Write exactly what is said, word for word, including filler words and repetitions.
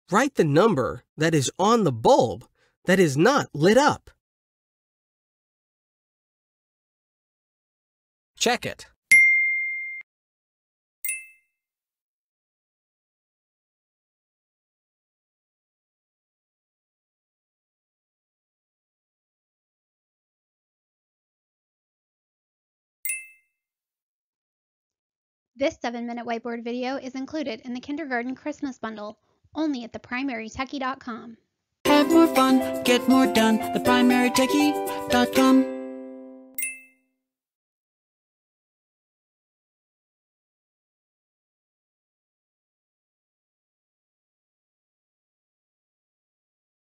Write the number that is on the bulb that is not lit up. Check it. This seven minute whiteboard video is included in the Kindergarten Christmas Bundle, only at the primary techie dot com. Have more fun, get more done, the primary techie dot com.